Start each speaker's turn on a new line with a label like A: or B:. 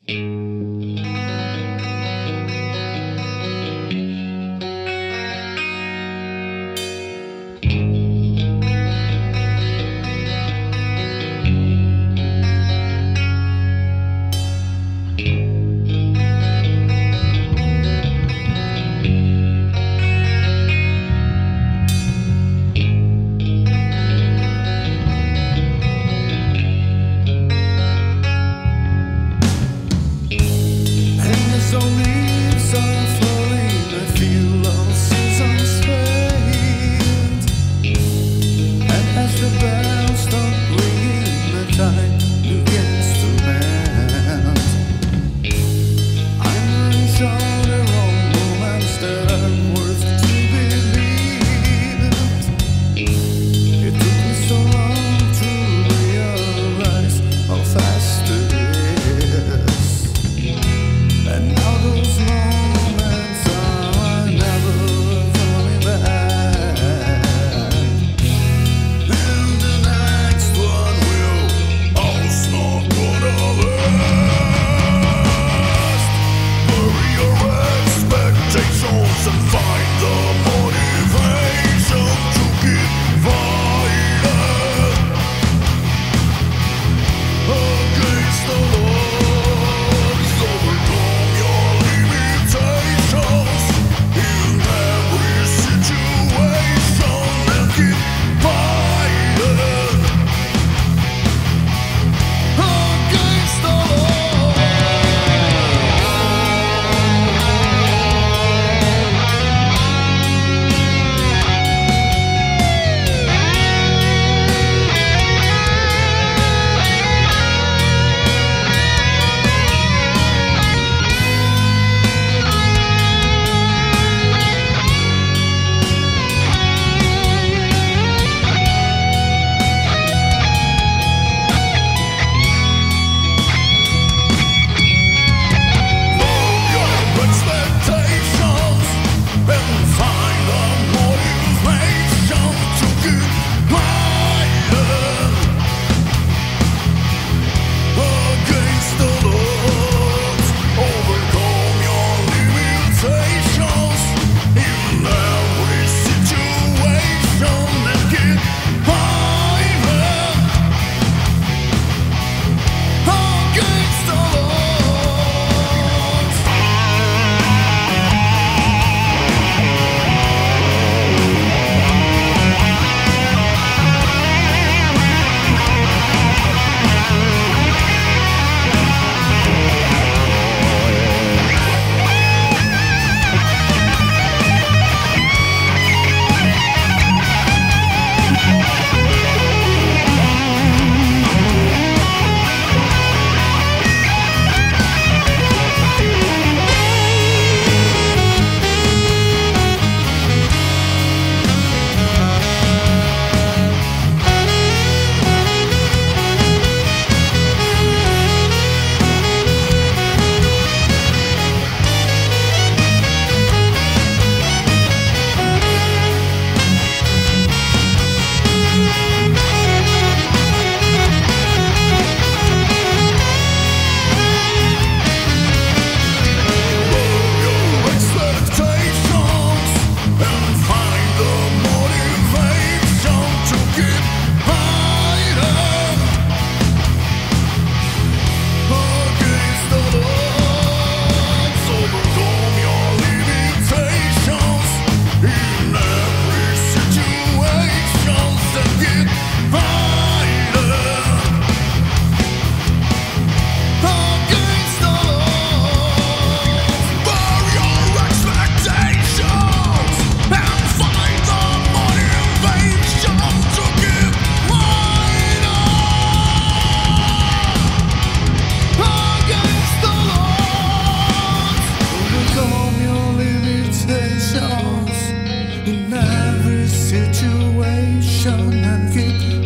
A: So leaves are falling, I feel all seasons fade. And as the bells stop ringing, the time begins to mend. I'm really sure there are moments that are worth to believe. It took me so long to realize how fast it is. And now those moments are never coming back. And the next one will also gonna last. Bury your expectations and find the motivation to keep fighting against the odds. Overcome your limitations in every situation and keep fighting against the in every situation and keep